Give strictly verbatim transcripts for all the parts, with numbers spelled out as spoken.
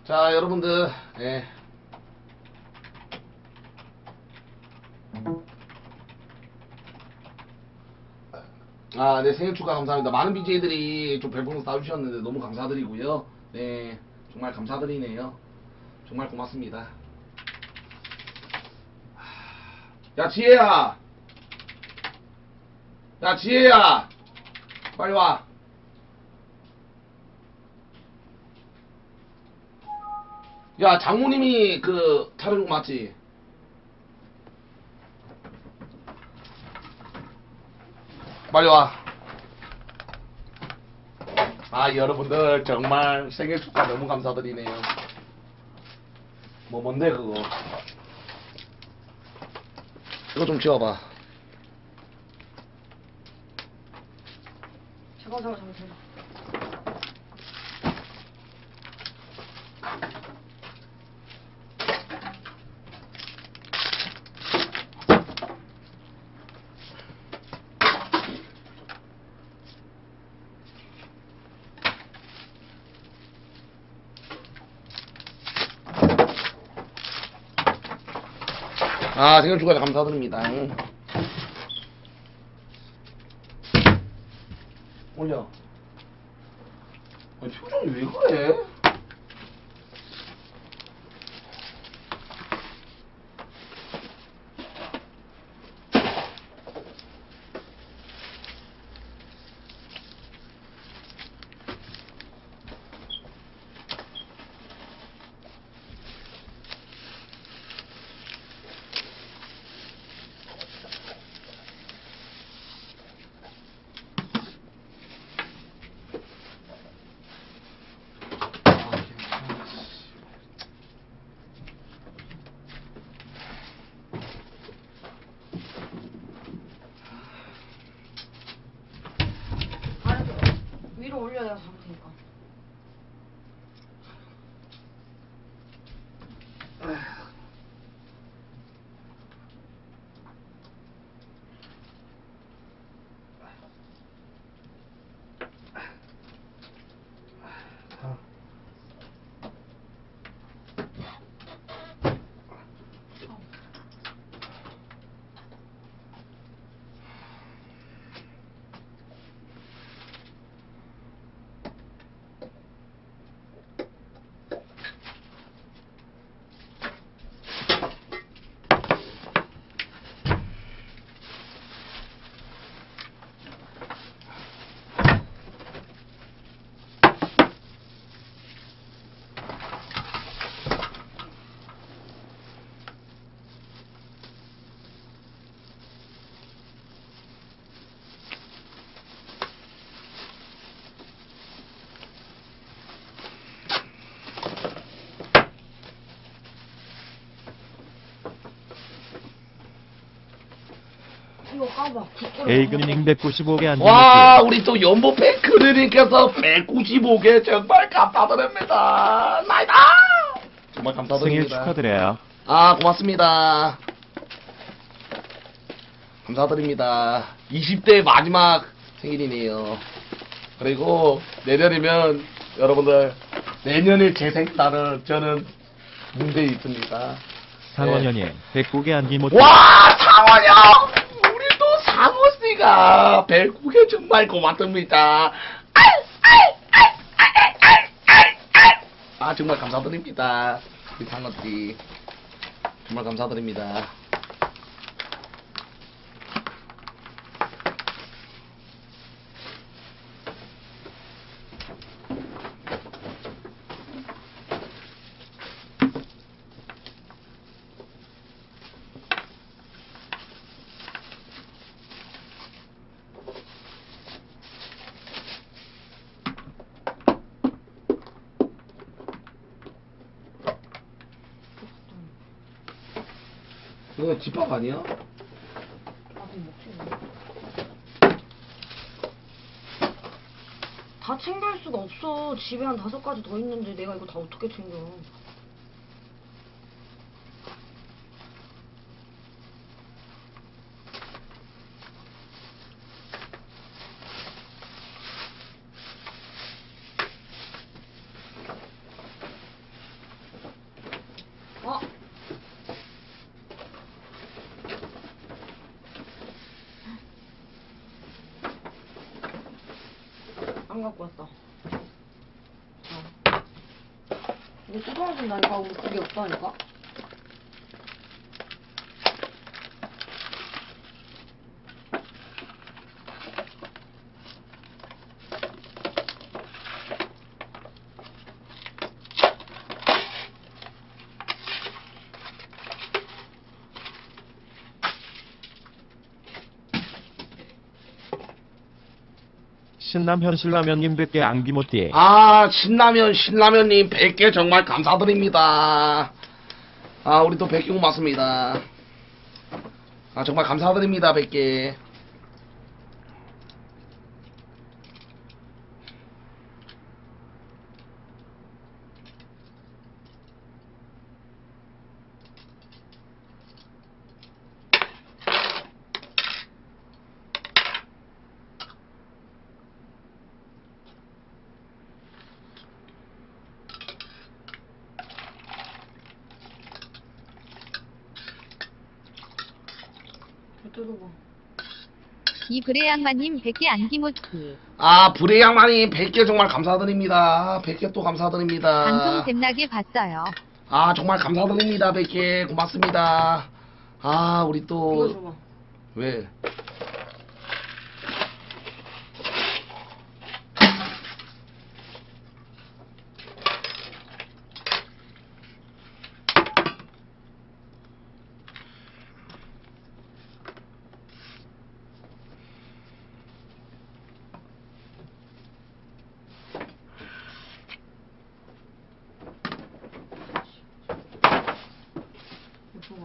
자, 여러분들, 예. 아, 네, 생일 축하 감사합니다. 많은 비제이들이 좀 별풍선 쏴주셨는데 너무 감사드리고요. 네, 정말 감사드리네요. 정말 고맙습니다. 야, 지혜야! 야, 지혜야! 빨리 와. 야, 장모님이 그 차린 거 맞지? 빨리 와. 아, 여러분들 정말 생일 축하 너무 감사드리네요. 뭐 뭔데 그거? 이거 좀 지워봐. 잠깐 잠깐 잠깐 잠깐. 아, 생일 축하 감사드립니다. 올려. 아니, 표정이 왜 그래? 위로 올려 내가 잡을 테니까. 이거 까봐. 에이그님 백구십오 개 안 와, 우리 또 연보 팬크들님께서 백구십오 개 정말 감사드립니다. 나이다! 정말 감사드립니다. 생일 축하드려요. 아, 고맙습니다. 감사드립니다. 이십 대 마지막 생일이네요. 그리고 내년이면 여러분들 내년에 제 생일날은 저는 문제에 있습니다. 상원현님 백구 개 안기 못. 와, 상원형! 우리 또 상호씨가 백구 개 정말 고맙습니다. 아, 정말 감사드립니다. 우리 상호씨. 정말 감사드립니다. 이거 집밥 아니야? 나도 먹지. 다 챙길 수가 없어. 집에 한 다섯 가지 더 있는데 내가 이거 다 어떻게 챙겨? 빵 갖고 왔다. 어. 이거 뜯어준다니까 우리 그게 없다니까. 신남 현실라면님 백 개 안기모띠. 아, 신라면, 신라면님 백 개 정말 감사드립니다. 아, 우리 또 백 개 고맙습니다. 아, 정말 감사드립니다, 백 개. 뜯어봐. 이브레 양마님 백 개 안기모티. 아, 불의 양만이 백 개 정말 감사드립니다. 백 개 또 감사드립니다. 방송 잼나게 봤어요. 아, 정말 감사드립니다. 백 개 고맙습니다. 아, 우리 이거 또 줘봐. 왜? 이거 줘봐.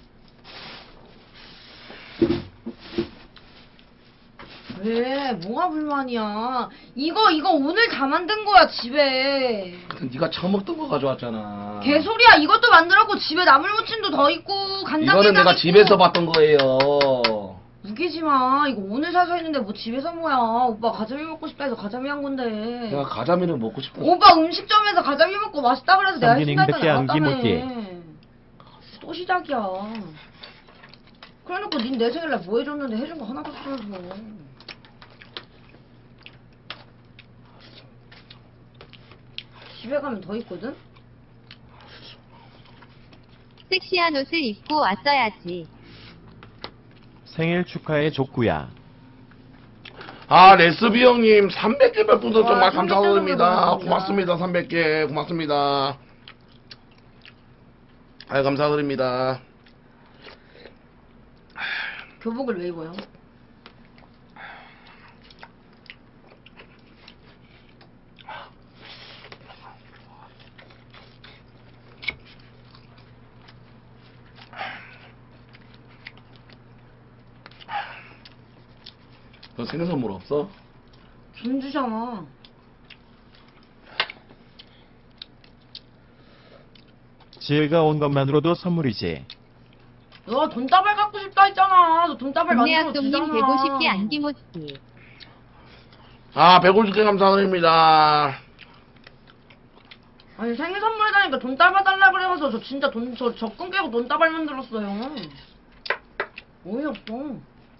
왜? 뭐가 불만이야? 이거 이거 오늘 다 만든 거야 집에. 네가 처먹던 거 가져왔잖아. 개소리야. 이것도 만들었고 집에 나물무침도 더 있고 간장게장 이거는 내가 있고. 집에서 봤던 거예요. 우기지 마. 이거 오늘 사서 했는데 뭐 집에서 뭐야. 오빠 가자미 먹고 싶다 해서 가자미 한 건데. 내가 가자미를 먹고 싶어. 오빠 음식점에서 가자미 먹고 맛있다 그래서 내가 성균이 해준다 했더니 백개 나왔다며. 안기모띠. 또 시작이야. 그래놓고 닌 내 생일날 뭐 해줬는데 해준 거 하나도 없어서. 집에 가면 더 있거든? 섹시한 옷을 입고 왔어야지. 생일 축하해 족구야. 아, 레스비 형님 삼백 개 별풍선 와, 정말 삼백 개 감사드립니다. 감사합니다. 고맙습니다. 삼백 개 고맙습니다. 아, 감사드립니다. 교복을 왜 입어요? 너 생일 선물 없어? 돈 주잖아. 지혜가 온 것만으로도 선물이지. 너 돈다발 갖고 싶다 했잖아. 너 돈다발 만들어 동네학동님 주잖아. 백오십 개 안기모티. 아, 백오십 개 감사드립니다. 아니 생일 선물이라니까 돈다발 달라 그래서 저 진짜 돈 저 적금 깨고 돈다발 만들었어요. 어이없어.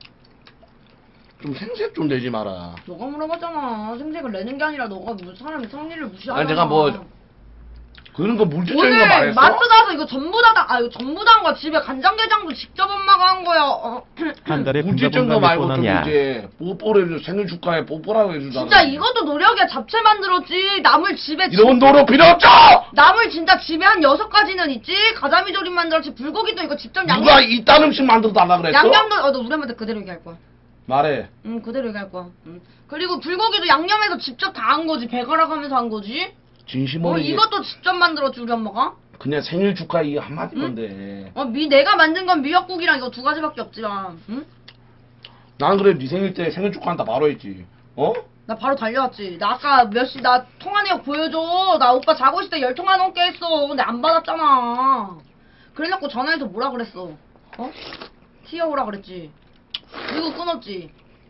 좀 생색 좀 내지 마라. 너가 물어봤잖아. 생색을 내는 게 아니라 너가 무 사람의 성리를 무시하잖아. 아니, 내가 뭐 그런 거 물질적인 거 오늘 말했어? 마트 가서 이거 전부 다, 다 아 이거 전부 다 한 거야. 집에 간장게장도 직접 엄마가 한 거야. 어. 한 달에 물질적인 거 분가분가 말고 몇번 좀 하냐. 이제 뽀뽀를 해줘. 생일 축하해 뽀뽀라고 해주잖아. 진짜 이것도 노력이야. 잡채 만들었지. 나물 집에 이런 노력 필요 없죠! 나물 진짜 집에 한 여섯 가지는 있지. 가자미 조림 만들었지. 불고기도 이거 직접 양념. 누가 이딴 음식 만들어 달라 그랬어? 양념도 어너 우리 엄마한테 그대로 얘기할 거야. 말해. 응 그대로 얘기할 거야. 응. 그리고 불고기도 양념해서 직접 다 한 거지. 배가락 하면서 한 거지. 진심으로 어 이게 이것도 직접 만들었지 우리 엄마가. 그냥 생일 축하 이 한마디 건데. 어 미 내가 만든 건 미역국이랑 이거 두 가지밖에 없지만. 응? 나는 그래 네 생일 때 생일 축하한다 바로 했지. 어? 나 바로 달려왔지. 나 아까 몇 시 나 통화 내역 보여줘. 나 오빠 자고 있을 때 열 통화 넘게 했어. 근데 안 받았잖아. 그래놓고 전화해서 뭐라 그랬어? 어? 튀어오라 그랬지. 그리고 끊었지.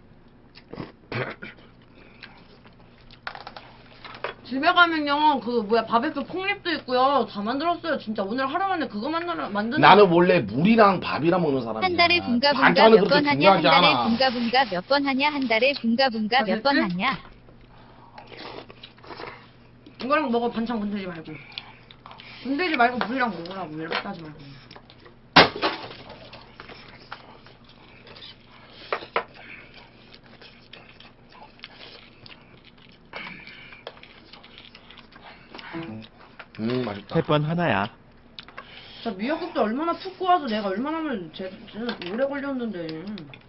집에 가면요 그 뭐야 바베큐 콩립도 있고요. 다 만들었어요. 진짜 오늘 하루 만에 그거 만들어 만드는. 나는 원래 물이랑 밥이랑 먹는 사람이야. 한 달에 분가분가 반찬은 몇 그렇게 번 하냐? 한 중요하지 달에 않아. 분가분가 몇 번 하냐? 한 달에 분가분가 몇 번 됐지? 하냐? 이거랑 먹어. 반찬 건들지 말고. 건들지 말고 물이랑 먹으라고. 이렇게 따지 말고. 음 맛있다. 햇반 하나야. 자, 미역국도 얼마나 푹 구워서 내가 얼마나 하면 제, 제 오래 걸렸는데.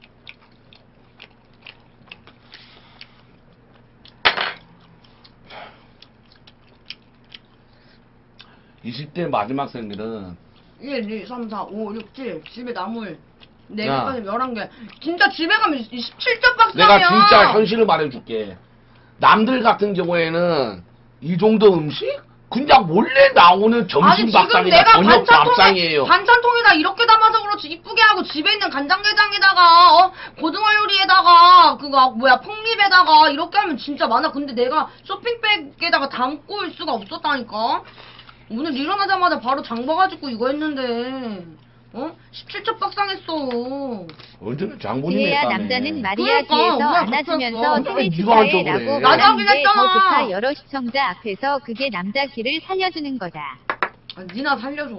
이십 대 마지막 생일은 일, 이, 삼, 사, 오, 육, 칠. 집에 나물 네 야. 개까지 열한 개. 진짜 집에 가면 이십칠 점 박스야. 내가 진짜 현실을 말해줄게. 남들 같은 경우에는 이 정도 음식 그냥 원래 나오는 아니 점심 지금 밥상이나 내가 저녁 반찬통에 밥상이에요. 반찬통에다 이렇게 담아서 그렇지 이쁘게 하고 집에 있는 간장게장에다가 어 고등어 요리에다가 그거 뭐야 폭립에다가 이렇게 하면 진짜 많아. 근데 내가 쇼핑백에다가 담고 올 수가 없었다니까. 오늘 일어나자마자 바로 장 봐가지고 이거 했는데 어 십칠 첩 박상했어. 언제는 장본인이 지혜야 했다며. 남자는 마리아 그러니까, 뒤에서 뭐야, 안아주면서 그랬어. 생일 네가 한 축하해 쪽으로 해. 라고 나도 하긴 말하는데 더 했잖아. 좋다. 여러 시청자 앞에서 그게 남자 길을 살려주는 거다. 아, 니나 살려줘.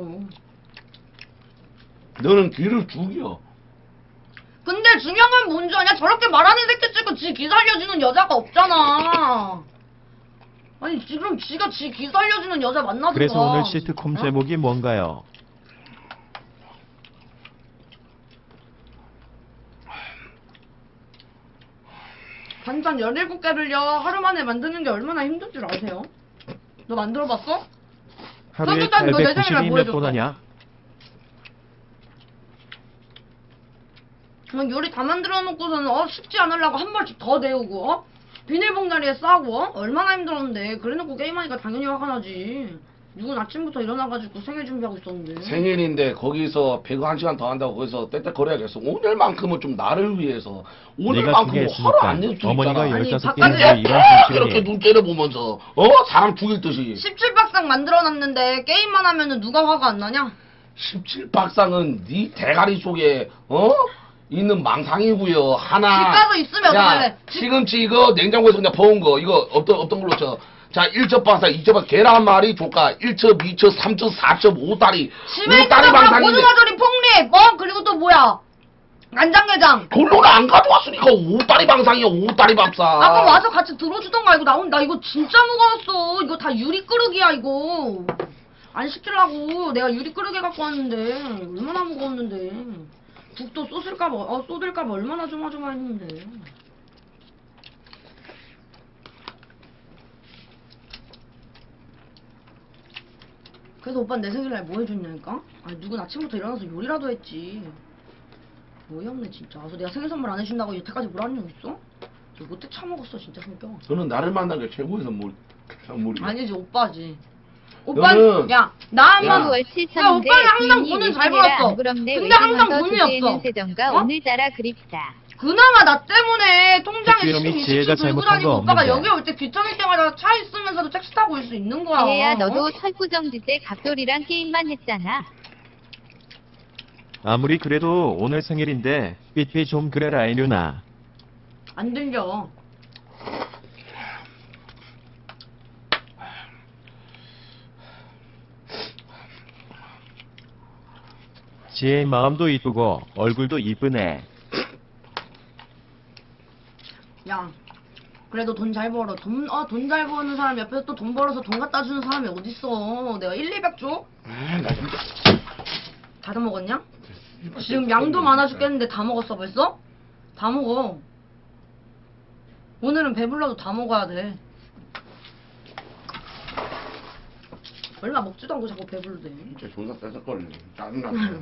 너는 귀를 죽여. 근데 중요한 건 뭔지 아냐? 저렇게 말하는 새끼 치고 지 기 살려주는 여자가 없잖아. 아니 지금 지가 지 기 살려주는 여자 만나든가. 그래서 오늘 시트콤 어? 제목이 뭔가요? 반찬 열일곱 개를요 하루 만에 만드는 게 얼마나 힘든 줄 아세요? 너 만들어봤어? 하루에 그것도 너 내 생일날 팔백구십이 몇 보여줬어. 번 하냐? 막 요리 다 만들어 놓고서는 어 쉽지 않으려고 한 벌씩 더 데우고 어? 비닐봉다리에 싸고 어? 얼마나 힘들었는데 그래놓고 게임하니까 당연히 화가 나지. 누군 아침부터 일어나가지고 생일 준비하고 있었는데. 생일인데 거기서 배그 한 시간 더 한다고 거기서 떼떼거려야겠어. 오늘만큼은 좀 나를 위해서. 네가 오늘만큼은 그게 화를 있으니까 안 낼 수 어머니가 있잖아. 열다섯 바깥에 개인데 이런 이렇게 분실이 눈 때려보면서 어? 사람 죽일 듯이. 십칠 박상 만들어놨는데 게임만 하면은 누가 화가 안 나냐? 십칠 박상은 네 대가리 속에 어? 있는 망상이고요. 하나. 집 가서 있으면 야, 어떡할래? 집- 시금치 이거 냉장고에서 그냥 버은 거 이거 어떤 어떤 걸로 쳐. 자, 일 첩 박상, 이 첩 박상, 계란 한 마리 조카, 일 첩, 이 첩, 삼 첩, 사 첩, 오 다리. 집에 오 다리 있는 거 망상인데. 고등어조림 폭립 뭐 그리고 또 뭐야? 간장게장. 결론을 안 가져왔으니까 오 다리 방상이야, 오 다리 밥상. 아까 와서 같이 들어주던가. 이거 나온 나 이거 진짜 무거웠어. 이거 다 유리 그릇이야 이거. 안 시키려고 내가 유리 그릇에 갖고 왔는데 얼마나 무거웠는데. 국도 쏟을까봐 어 쏟을까봐 얼마나 조마조마했는데. 그래서 오빠는 내 생일날 뭐 해줬냐니까? 아니 누군 아침부터 일어나서 요리라도 했지. 어이없네 진짜. 그래서 내가 생일 선물 안 해준다고 여태까지 뭐라는 적 있어? 저 못돼 처먹었어 진짜 성격. 저는 나를 만난 게 최고의 선물, 선물이야. 아니지 오빠지. 오빠 너는- 야 나만 야. 월 야, 칠천인데 오빠는 항상 부인이 돈은 잘 외식이라 벌었어. 안 부럽네. 근데 항상 외식하면서 돈이 주제에는 없어. 세정가 어? 오늘따라 그립다. 그나마 나 때문에 통장에 백규름이 십이십 지혜가 들고 잘못한 다니고 거 오빠가 없는데. 여기 올 때 귀찮을 때마다 차 있으면서도 택시 타고 올 수 있는 거야. 지혜야 어? 너도 설구정지 때 갑돌이랑 게임만 했잖아. 아무리 그래도 오늘 생일인데 삐삐 좀 그래라 이누나. 안 들려. 지혜의 마음도 이쁘고 얼굴도 이쁘네. 야 그래도 돈 잘 벌어. 돈, 어, 돈 잘 버는 사람 옆에서 또 돈 벌어서 돈 갖다 주는 사람이 어딨어. 내가 일, 이백 줘? 아, 나 진짜. 다 먹었냐? 지금 양도 많아 죽겠는데 다 먹었어 벌써? 다 먹어. 오늘은 배불러도 다 먹어야 돼. 얼마 먹지도 않고 자꾸 배불러대. 진짜 존나 떼떼거리네. 짜증나.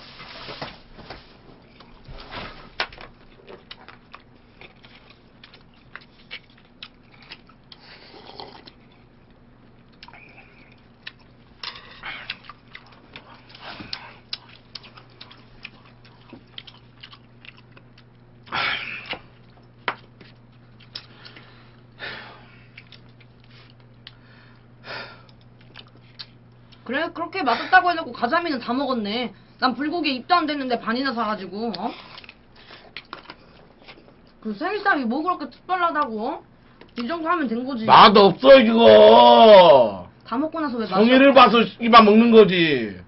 그래 그렇게 맛없다고 해놓고 가자미는 다 먹었네. 난 불고기 입도 안 됐는데 반이나 사가지고 어? 그 생일상이 뭐 그렇게 특별하다고 어? 이 정도 하면 된 거지. 맛 없어 이거. 다 먹고 나서 왜 맛이 성의를 없어? 봐서 이만 먹는 거지.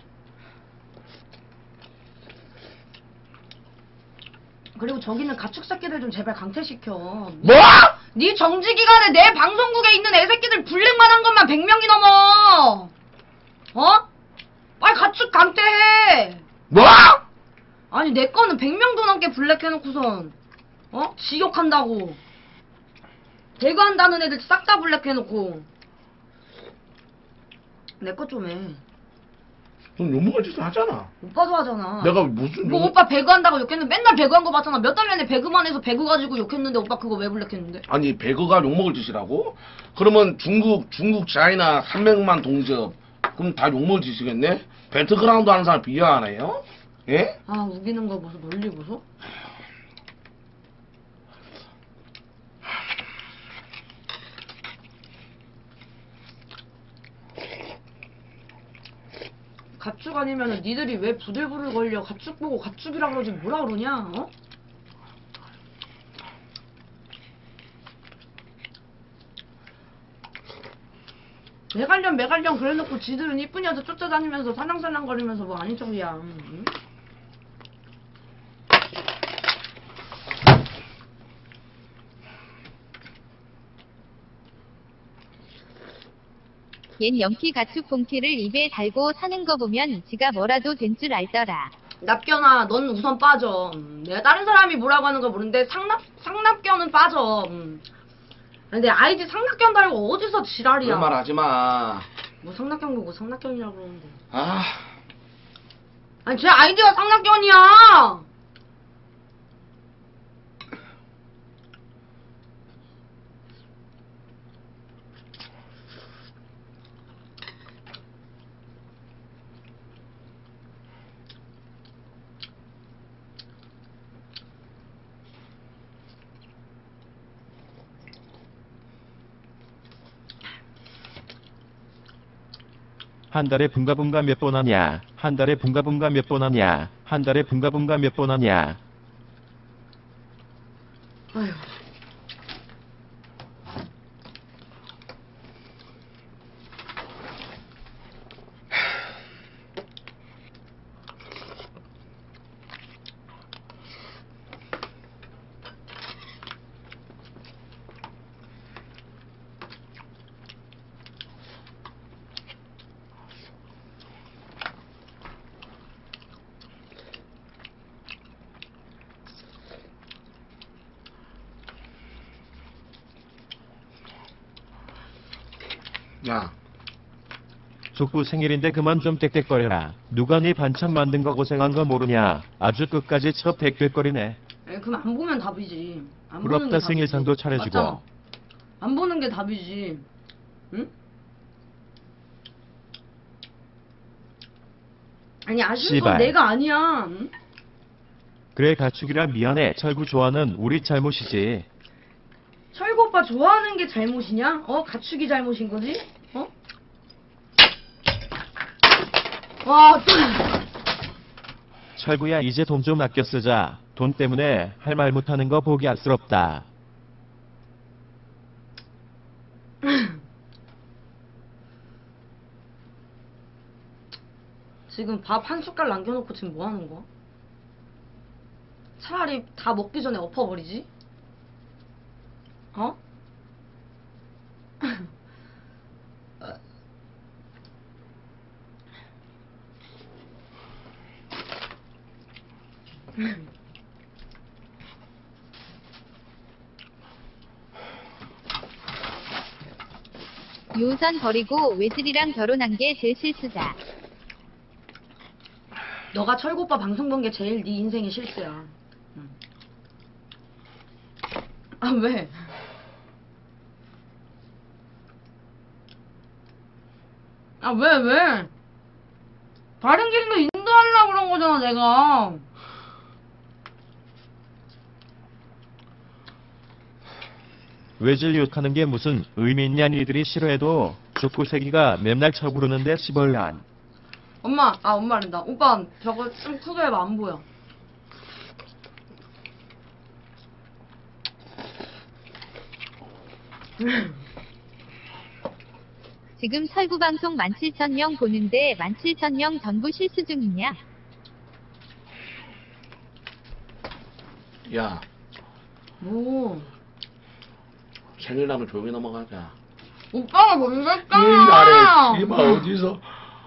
그리고 저기는 가축 새끼들 좀 제발 강퇴시켜. 뭐? 네 정지 기간에 내 방송국에 있는 애새끼들 블랙만 한 것만 백 명이 넘어. 어? 빨리 가축 강퇴해. 뭐? 아니 내 거는 백 명도 넘게 블랙 해놓고선 어? 지옥한다고. 배그한다는 애들 싹 다 블랙 해놓고. 내 거 좀 해. 넌 욕먹을 짓을 하잖아. 오빠도 하잖아. 내가 무슨 뭐 욕- 오빠 배그 한다고 욕했는데 맨날 배그 한 거 봤잖아. 몇 달 내내 배그만 해서 배그 가지고 욕했는데 오빠 그거 왜 블랙했는데? 아니 배그가 욕먹을 짓이라고? 그러면 중국 중국 차이나 삼백만 동접 그럼 다 욕먹을 짓이겠네? 배틀그라운드 하는 사람 비하하네요? 예? 아 우기는 거 보소 논리 보소? 가축 아니면은 니들이 왜 부들부들 걸려? 가축 보고 가축이라 그러지 뭐라 그러냐? 어? 매갈련 매갈련 그래놓고 지들은 이쁜 여자 쫓아다니면서 사냥사냥거리면서 뭐 아닌 척이야. 응? 얜 연피 가축 봉키를 입에 달고 사는 거 보면 지가 뭐라도 된 줄 알더라. 납견아, 넌 우선 빠져. 음, 내가 다른 사람이 뭐라고 하는 거 모르는데 상납 상납견은 빠져. 음. 근데 아이디 상납견 달고 어디서 지랄이야? 그런 말 하지 마. 뭐 상납견 보고 상납견이라고 그러는데. 아, 아니 제 아이디가 상납견이야. 한 달에 분가분가 몇 번 하냐? 한 달에 분가분가 몇 번 하냐? 한 달에 분가분가 몇 번 하냐? 아휴. 야, 족구 생일인데 그만 좀 땡땡거려라. 누가 네 반찬 만든 거 고생한 거 모르냐? 아주 끝까지 쳐 땡땡거리네. 에이, 그럼 안 보면 답이지. 안 부럽다, 보는 게 답이지. 생일상도 차려주고. 맞잖아. 안 보는 게 답이지. 응? 아니 아쉬운 건 씨발. 내가 아니야. 응? 그래 가축이라 미안해. 철구 좋아하는 우리 잘못이지. 철구 오빠 좋아하는 게 잘못이냐? 어? 가축이 잘못인 거지? 어? 와, 또. 철구야 이제 돈 좀 아껴 쓰자. 돈 때문에 할 말 못하는 거 보기 안쓰럽다. 지금 밥 한 숟갈 남겨놓고 지금 뭐 하는 거야? 차라리 다 먹기 전에 엎어버리지? 어? 요선 버리고 외질이랑 결혼한 게 제일 실수다. 너가 철구 오빠 방송 본 게 제일 네 인생의 실수야. 응. 아 왜? 아 왜 왜? 다른 길로 인도하려고 그런 거잖아 내가. 외질 욕하는 게 무슨 의미 있냐? 니들이 싫어해도 족구 새끼가 맨날 쳐부르는데 시벌란. 엄마, 아 엄마란다. 오빠 저거 좀 크게 해봐 안 보여. 지금 설구 방송 만 칠천 명 보는데 만 칠천 명 전부 실수 중이냐? 야, 뭐 생일나면 조용히 넘어가자. 오빠가 먼저 이 했잖아. 날에 씨발 어디서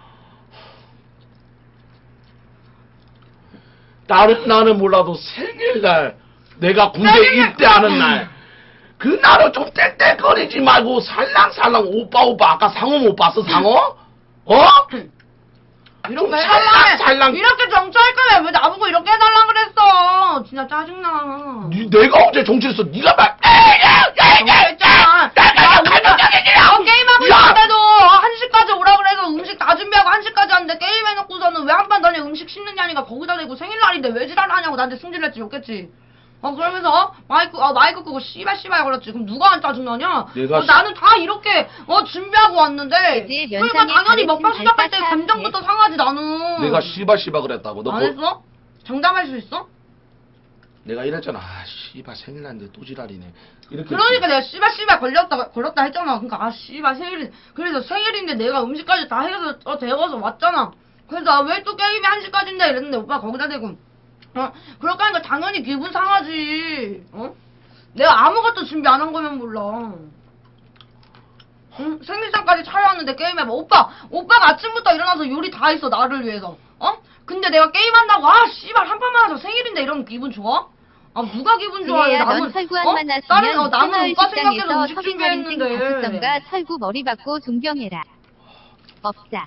다른 날은 몰라도 생일날 내가 군대 입대하는 날 그날은 좀 땡땡거리지 말고 살랑살랑 오빠 오빠 아까 상호 못 봤어 상호? 어? 이렇게 좀 해달라 살랑살랑. 이렇게 정치할 거면 왜 나보고 이렇게 해달라 그랬어. 진짜 짜증나. 니- 내가 언제 정치했어? 네가 말 정치했잖아. 나 우리가 어, 게임하고 있는데도 한 시까지 오라 그래서 음식 다 준비하고 한 시까지 하는데 게임해놓고서는 왜 한 판 전에 음식 씹느냐니까 거기다 대고 생일날인데 왜 지랄하냐고 나한테 승질냈지 욕했지. 어 그러면서 마이크 아 마이크 끄고 씨발 씨발 걸었지. 그럼 누가 안 짜증나냐? 내가 어, 나는 다 이렇게 어 준비하고 왔는데 그지, 그러니까 면상에 당연히 가르친 먹방 시작할 때 발바닥 감정부터 상하지 나는. 내가 씨발 씨발 그랬다고 너 안 그- 했어? 장담할 수 있어? 내가 이랬잖아. 아 씨발 생일날인데 또 지랄이네 이렇게 그러니까 내가 씨발 씨발 걸렸다 걸렸다 했잖아. 그러니까 아 씨발 생일 그래서 생일인데 내가 음식까지 다 해서 어 데워서 왔잖아. 그래서 아, 왜 또 게임이 한 시까지인데 이랬는데 오빠 거기다 대고 어 그렇게 하니까 당연히 기분 상하지. 어 내가 아무것도 준비 안 한 거면 몰라. 응? 생일상까지 차려왔는데 게임해 봐. 오빠 오빠가 아침부터 일어나서 요리 다 했어 나를 위해서. 어 근데 내가 게임한다고 아 씨발 한 판만 하자 생일인데 이러면 기분 좋아? 아 누가 기분 좋아해? 지혜야, 넌 남은 설구안 어? 만났으면 다른 어, 남은 채널 오빠 생각해서 식당에서 음식 서빙 할인생 다섯 준비했는데. 점과 설구 머리 받고 존경해라. 없자.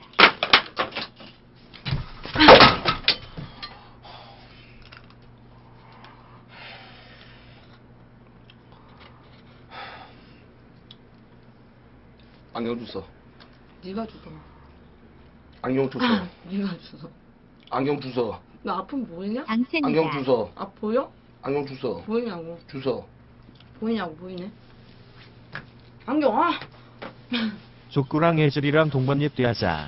안경 주소. 네가 주소. 안경 주소. 네가 주소. 안경 주소. 나 아픔 보이냐? 당첸이다. 안경 주소. 아 보여? 안경 주소. 보이냐고. 주소. 보이냐고 보이네. 안경 아. 족구랑 애들이랑 동반입 대하자.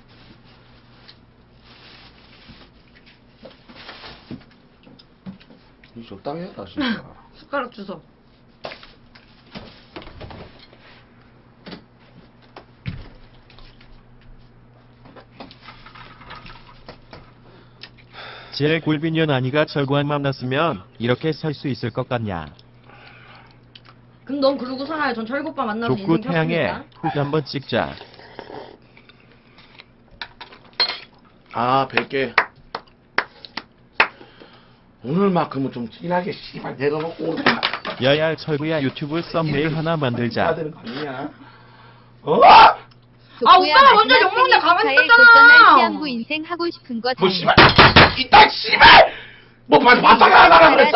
이 적당히 해라 진짜. 숟가락 주소. 제일 굴비년 아니가 철구한 만났으면 이렇게 살 수 있을 것 같냐. 그럼 넌 그러고 살아요. 전 철구 오빠 만나서 족구 인생 태양에 폈습니다. 훅 한번 찍자. 아 백 개. 오늘만큼은 좀 진하게 씨발 내려놓고 야야 철구야 유튜브 썸네일 하나 해야 만들자. 되는 거 아니냐? 어? 아, 오빠가 먼저 욕먹는데 가만히 있었잖아. 곧전할 시한부 인생 하고 싶은 거 뭐 다 씨발 이따 씨발 뭐 바- 바삭하게 하라 그랬어?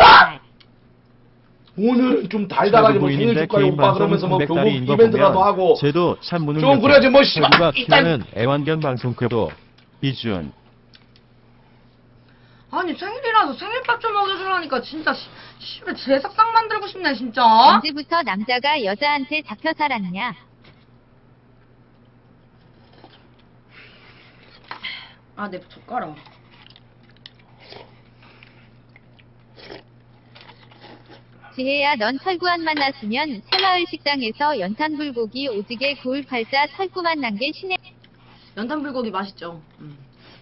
오늘은 좀 달달하게 뭐 생일 부인인데 축하해 개인 오빠 방송 그러면서 뭐 교복 삼백 달인 거 이벤트라도 보면 하고 쟤도 참무는 좀 그래야지 뭐 씨발 철구가 일단 키우는 애완견 방송급도 기준. 아니 생일이라서 생일밥 좀 먹여주라니까 진짜 씨, 씨발 제삭상 만들고 싶네 진짜. 언제부터 남자가 여자한테 잡혀 살았냐? 아 내 젓가락. 지혜야, 넌 설구안 만났으면 새마을 식당에서 연탄 불고기 오지게 구울 팔자 설구 만난 게 신의. 연탄 불고기 맛있죠. 음.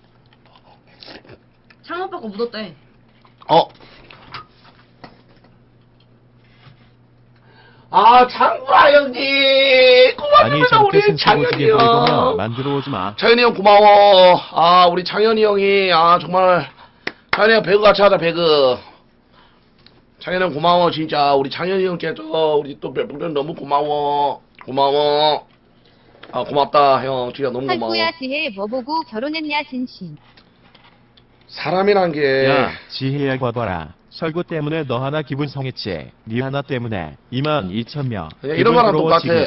창 오빠 거 묻었대. 어. 아 장구라 형님 아니 고맙습니다 저렇게 우리 승수 장현이 오지게 보이거나 형. 만들어 오지 마. 장현이 형 고마워. 아 우리 장현이 형이 아 정말 장현이 형 배그 같이 하자 배그. 장현이 형 고마워 진짜 우리 장현이 형께서 우리 또 별풍선 너무 고마워 고마워. 아 고맙다 형 진짜 너무 고마워. 설구야, 지혜 뭐 보고 결혼했냐 진심. 사람이란 게 야 지혜야 봐봐라. 설구 때문에 너 하나 기분 상했지. 니 하나 때문에 이만 이천 명. 그냥 이런 거랑 기분 똑같아. 지금.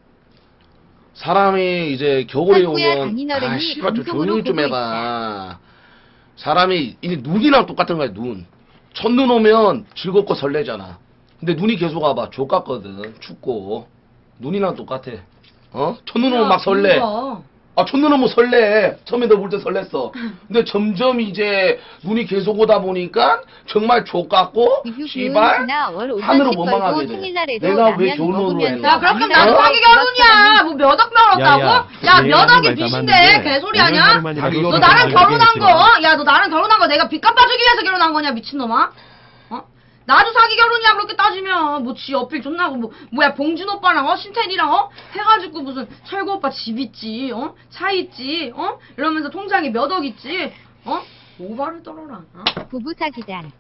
사람이 이제 겨울에 설구야, 오면 장인어른이 아 씨발 좀 방송으로 조용히 좀 보고 해봐. 사람이 이게 눈이랑 똑같은 거야 눈. 첫눈 오면 즐겁고 설레잖아. 근데 눈이 계속 와봐 족같거든 춥고 눈이랑 똑같아. 어? 첫눈 오면 막 설레. 야, 아, 첫눈은 뭐 설레. 처음에 너 볼 때 설렜어. 근데 점점 이제 눈이 계속 오다 보니까 정말 족같고, 유휴 씨발, 교훈이나 월 하늘을 오천씩 원망하게 벌고 돼. 생일날에도 내가 왜 라면 결혼을 먹으면서 했나? 야, 그렇게 어? 나도 사기 결혼이야. 뭐 몇 억 야, 벌었다고? 야, 야, 내 몇 억이 말 빚인데 담았는데 개소리 오늘 하냐? 하루만이라도 너 너 그렇게 나랑 말하게 결혼한 하지 거, 마. 야, 너 나랑 결혼한 거 내가 빚 갚아주기 위해서 결혼한 거냐, 미친놈아? 어? 나도 사기 결혼이야, 그렇게 따지면. 뭐, 지 어필 존나 하고, 뭐, 뭐야, 봉준 오빠랑, 어? 신태리랑, 어? 해가지고 무슨, 철구 오빠 집 있지, 어? 차 있지, 어? 이러면서 통장에 몇 억 있지, 어? 오바를 떨어라, 어? 부부 사기단.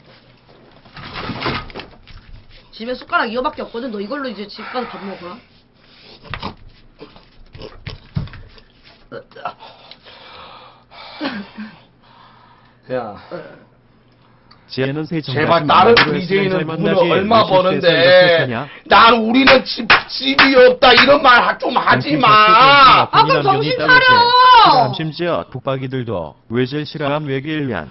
집에 숟가락 이거밖에 없거든. 너 이걸로 이제 집 가서 밥 먹어라. 야, 지혜는 새 정답 제발 다른 디제이는 돈을 얼마 버는데, 난 우리는 집, 집이 없다, 이런 말 좀 하지 마! 아, 그럼 정신 차려! 심지어 독박이들도 외질 싫어함 외길면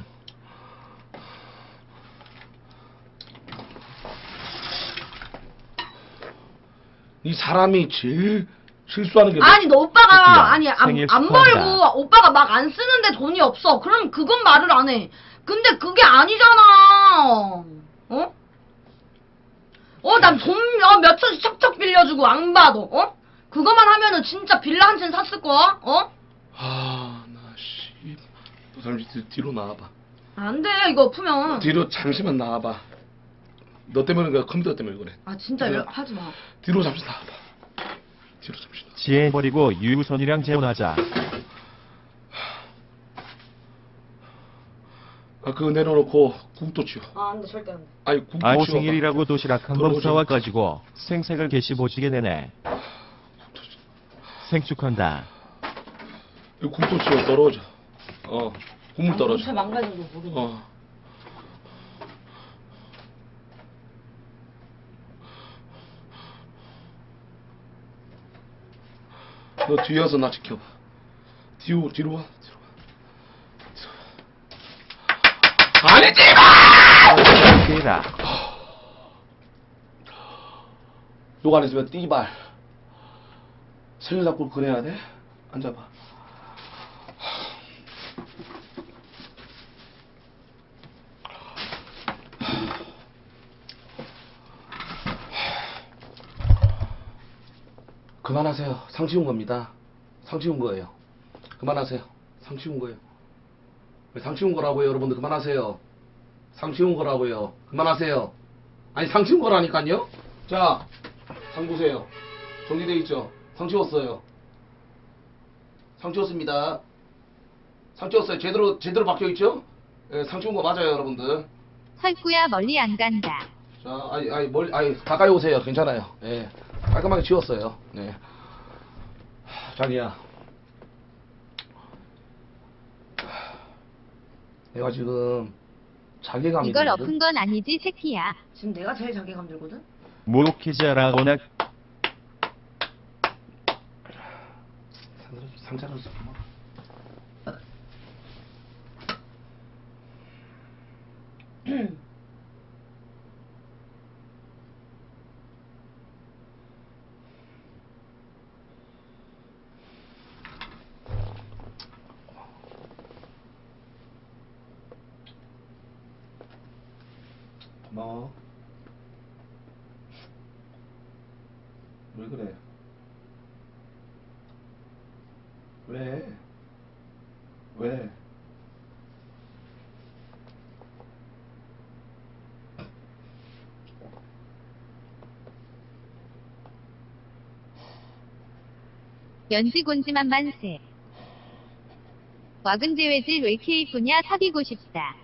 이 사람이 제일 실수하는 게 뭐- 아니 너 오빠가 새끼야, 아니 안, 생일 안 축하한다. 벌고 오빠가 막 안 쓰는데 돈이 없어. 그럼 그건 말을 안 해. 근데 그게 아니잖아. 어? 어, 난 돈 어, 몇 천씩 척척 빌려주고 안 받아. 어? 그거만 하면은 진짜 빌라 한 채 샀을 거야. 어? 아, 나 씨. 너 잠시 뒤- 뒤로 나와봐. 안 돼. 이거 엎으면. 뒤로 잠시만 나와봐. 너 때문에 그래, 컴퓨터 때문에 그래. 아, 진짜 그래. 이러- 하지 마. 뒤로 잠시 나와봐. 뒤로 잠시 나와. 지혜 버리고 유우선이랑 재혼하자. 아, 그거 내려놓고 국도 치워. 아, 안 돼. 절대 안 돼. 아니, 국도 아이 치워. 생일이라고 도시락 한 번 사와가지고 생색을 개시 보시게 되네. 생축한다. 국도 치워 떨어져. 어, 국물 떨어져. 아, 망가진 거 모르네. 어. 너 뒤에 와서 나 지켜봐. 뒤로, 뒤로 와. 뒤로 와. 아니, 띠발! 깨라. 욕 안 했으면 띠발. 생일 잡고 그래야 돼? 앉아봐. 그만하세요. 상치운 겁니다. 상치운 거예요. 그만하세요. 상치운 거예요. 왜 상치운 거라고요, 여러분들? 그만하세요. 상치운 거라고요. 그만하세요. 아니, 상치운 거라니까요? 자, 상 보세요. 정리돼 있죠? 상 치웠어요. 상 치웠습니다. 상 치웠어요. 제대로, 제대로 박혀 있죠? 예, 상 치운 거 맞아요, 여러분들. 설구야 멀리 안 간다. 자, 아니, 아니, 멀리, 아니, 가까이 오세요. 괜찮아요. 예. 깔끔하게 치웠어요. 네. 하, 자기야. 내가 지금 자괴감이 이걸 들거든? 엎은 건 아니지 새끼야. 지금 내가 제일 자괴감 들거든? 모키자라거나 상자를 써. 고마워. 왜 그래? 왜? 왜? 연지곤지만 만세. 와근제외질 왜 이렇게 이쁘냐 사귀고 싶다.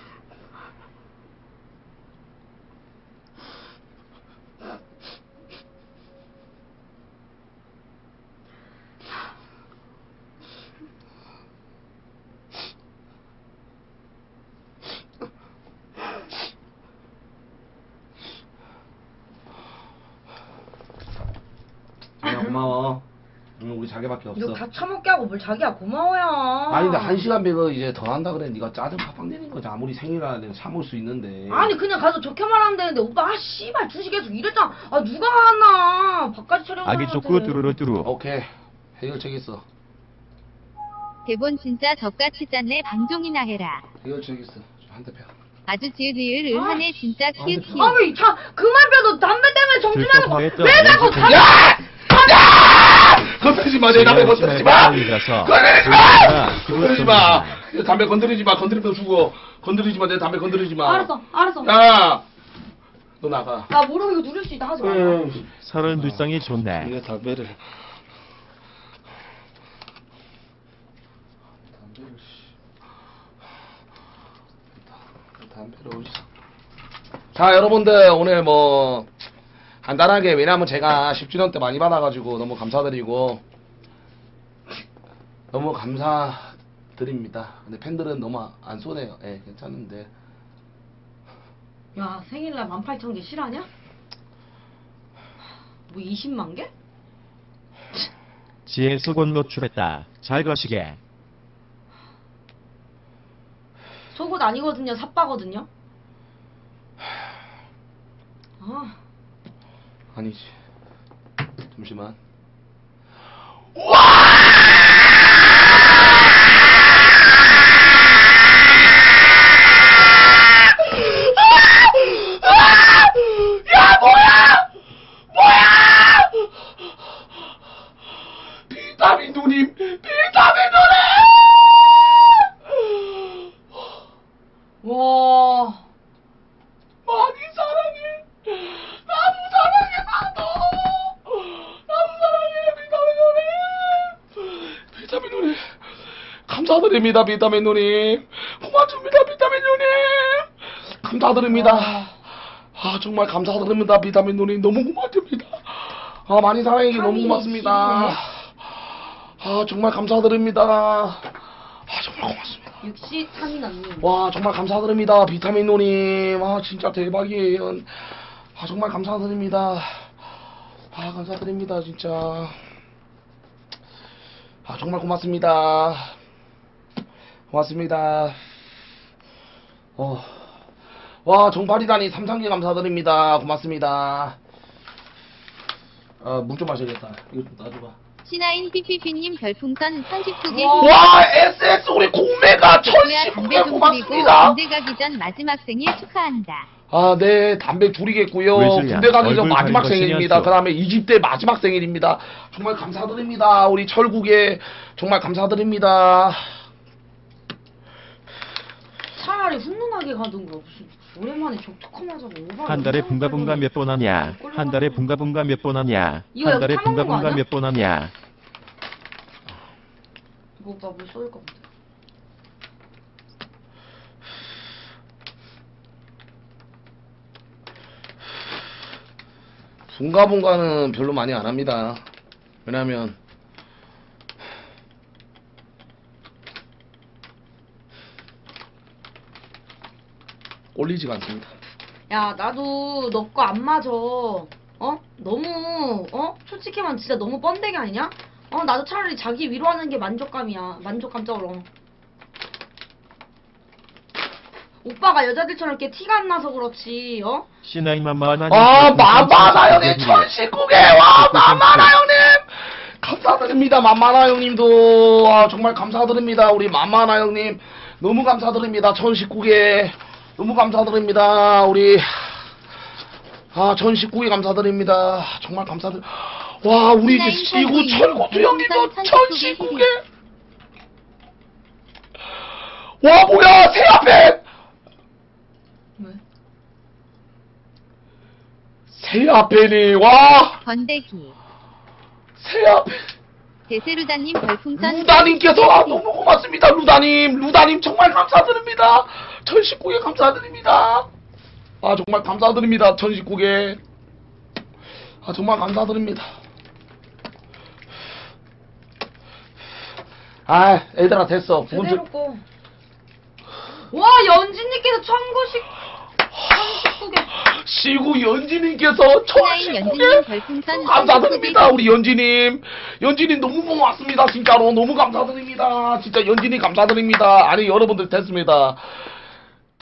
자기야 고마워. 응, 우리 자기밖에 없어. 이거 다 처먹게 하고 뭘 자기야 고마워요. 아니 근데 한 시간 배그 이제 더 한다 그래. 네가 짜증 팍팍 내는 거지. 아무리 생일이라는 참을 수 있는데. 아니 그냥 가서 좋게 말하면 되는데 오빠 아 씨발 두 시 계속 이랬잖아. 아 누가 왔나 밥까지 차려놓은 아기 쫓고 뚜루루 뚜루. 오케이 해결책 있어. 대본 진짜 적같이 짰네. 방종이나 해라. 이거 저기 있어. 한 대 펴. 아주 지으리을 을하네 진짜 키읔 키읔. 아왜 그만 펴도 담배 때문에 정신하는 거. 들썩 왜 자꾸 거했던 담배. 야! 야! 건드리지 마, 내 담배 건드리지 마! 건드리지 마! 건드리지 마! 내 담배 건드리지 마, 건드리면 죽어. 건드리지 마, 내 담배 건드리지 마. 알았어 알았어. 야! 너 나가. 나 무릎 이거 누를 수 있다 하지 마. 서른두 쌍이 좋네. 이거 담배를. 담배를, 씨. 담배를 어디서. 자, 여러분들, 오늘 뭐, 간단하게, 왜냐면 제가 십 주년 때 많이 받아가지고 너무 감사드리고, 너무 감사드립니다. 근데 팬들은 너무 안 쏘네요. 예, 괜찮은데. 야 생일날 만 팔천 개 실하냐? 뭐 이십만 개? 지혜 속옷 노출했다. 잘 거시게. 속옷 아니거든요. 삿바거든요. 아 아니지. 잠시만. 야, 뭐야! 뭐야! 비타민 누님! 비타민 누님! 와. 많이 사랑해! 나도 사랑해, 나도! 나도 사랑해, 비타민 누님! 비타민 누님! 감사드립니다, 비타민 누님! 고맙습니다, 비타민 누님! 감사드립니다. 아, 정말 감사드립니다, 비타민 누님. 너무 고맙습니다. 아, 많이 사랑해, 너무 고맙습니다. 아, 정말 감사드립니다. 아, 정말 고맙습니다. 육십삼 언니. 와, 정말 감사드립니다, 비타민 누님. 아, 진짜 대박이에요. 아, 정말 감사드립니다. 아, 감사드립니다, 진짜. 아, 정말 고맙습니다. 고맙습니다. 어. 와, 정팔이다니 삼상개 감사드립니다. 고맙습니다. 아, 물 좀 마셔야겠다. 이거 좀 놔줘봐. 시나인 피피피님 별풍선 천십구 개. 와, 에스엑스 우리 공매가 천십구 개 고맙습니다. 군대 가기 전 마지막 생일 축하한다. 아, 네, 담배 줄이겠고요. 왜소리야? 군대 가기 전 얼굴 마지막 가린 거 생일입니다. 신이었어. 그 다음에 이십 대 마지막 생일입니다. 정말 감사드립니다. 우리 철국에 정말 감사드립니다. 차라리 훈훈하게 가든가 무슨 오랜만에 적토컴하자고 오바. 한 달에 붕가붕가 몇 번 하냐? 한 달에 붕가붕가 몇 번 하냐? 이거 한 달에 여기 타먹는 거 붕가붕가 아니야? 몇 번 하냐? 이거 오빠 물 쏠 것 같아. 붕가붕가는 별로 많이 안 합니다. 왜냐면 꼴리지가 않습니다. 야 나도 너 거 안 맞아. 어? 너무 어? 솔직히만 진짜 너무 뻔데기 아니냐? 어 나도 차라리 자기 위로하는 게 만족감이야. 만족감적으로. 오빠가 여자들처럼 이렇게 티가 안 나서 그렇지. 어? 시나이만만 하니. 아, 마마나 형님 천십구 개! 와, 마마나 형님! 감사드립니다, 마마나 형님도. 아, 정말 감사드립니다, 우리 마마나 형님. 너무 감사드립니다, 천십구 개. 너무 감사드립니다, 우리. 아, 천십구 개 감사드립니다. 정말 감사드립 와, 우리 이제 시구 철구두 형님도 천십구 개! 와, 뭐야, 새 앞에! 왜? 새 앞에니, 와! 번데기. 새 앞에. 데세루다님 별풍선. 루다님께서 아, 너무 고맙습니다, 루다님. 루다님 정말 감사드립니다. 천십구 개 감사드립니다. 아, 정말 감사드립니다, 천십구 개. 아, 정말 감사드립니다. 아, 얘들아, 됐어. 제대로 꺼. 와 연진님께서 천구십 천십구 개. 시구 연지님께서 시나인 천십구 연진님 개 별풍선. 감사드립니다, 우리 연지님. 연지님 너무 고맙습니다, 진짜로. 너무 감사드립니다. 진짜 연지님 감사드립니다. 아니, 여러분들 됐습니다.